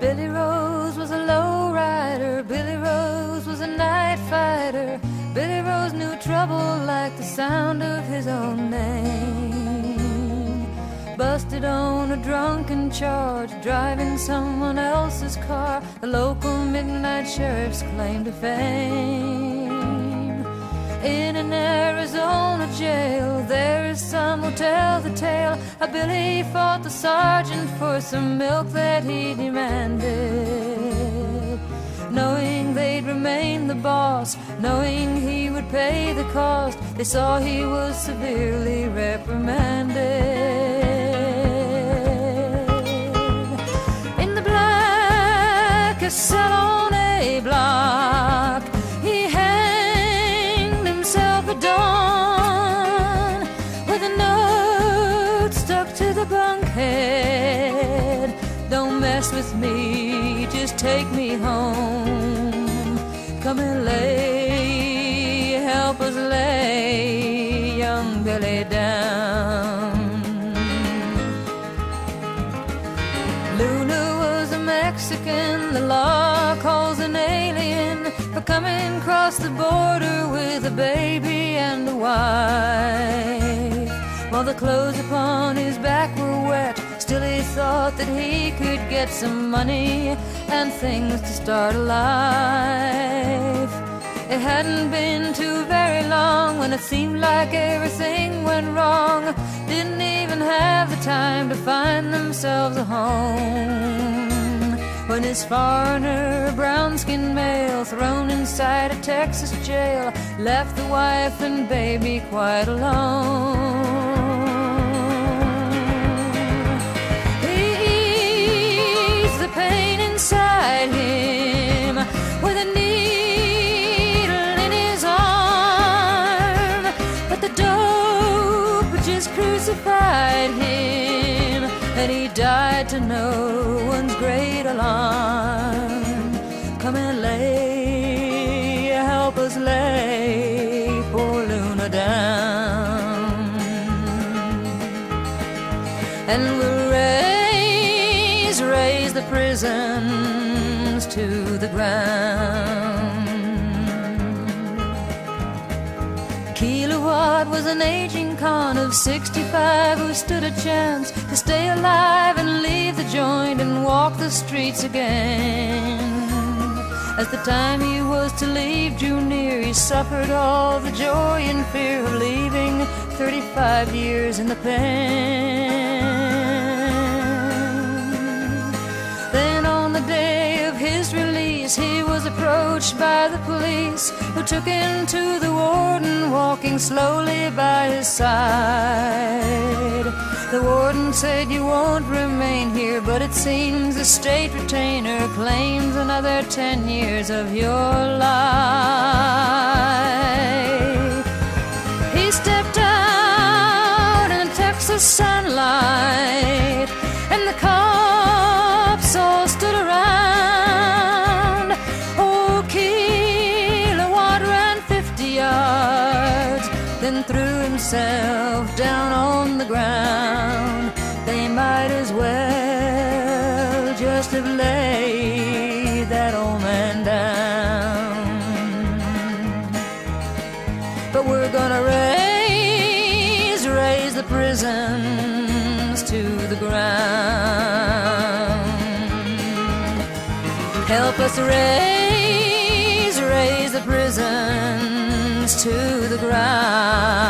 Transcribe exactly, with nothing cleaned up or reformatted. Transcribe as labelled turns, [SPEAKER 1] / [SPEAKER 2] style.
[SPEAKER 1] Billy Rose was a low rider, Billy Rose was a night fighter. Billy Rose knew trouble like the sound of his own name. Busted on a drunken charge, driving someone else's car, the local midnight sheriff's claim to fame. In an Arizona jail, there is some who tell the tale how Billy fought the sergeant for some milk that he demanded. Knowing they'd remain the boss, knowing he would pay the cost, they saw he was severely reprimanded. In the blackest cell on A block, he hanged himself at dawn, with a note stuck to the bunkhead. Don't mess with me, just take me home. Come and lay, help us lay young Billy down. Luna was a Mexican, the law calls an alien for coming across the border with a baby and a wife. While the clothes upon his back were wet, still he thought that he could get some money and things to start a life. It hadn't been too very long when it seemed like everything went wrong. Didn't even have the time to find themselves a home, when his foreigner, brown-skinned male, thrown inside a Texas jail, left the wife and baby quite alone. Pain inside him with a needle in his arm, but the dope just crucified him, and he died to no one's great alarm. Come and lay, help us lay poor Luna down, and we'll raise, raise the prisons to the ground. Kilowatt was an aging con of sixty-five who stood a chance to stay alive and leave the joint and walk the streets again. As the time he was to leave drew near, he suffered all the joy and fear of leaving thirty-five years in the pen. Then on the day of his release, he was approached by the police, who took him to the warden, walking slowly by his side. The warden said, "You won't remain here, but it seems the state retainer claims another ten years of your life." He stepped out in the Texas sunlight, and the cops all stood around. Oh, Kilowatt ran fifty yards, then threw himself down on the ground. They might as well just have laid that old man down. But we're gonna raise, raise the prisons to the ground. Help us raise, raise the prisons to the ground.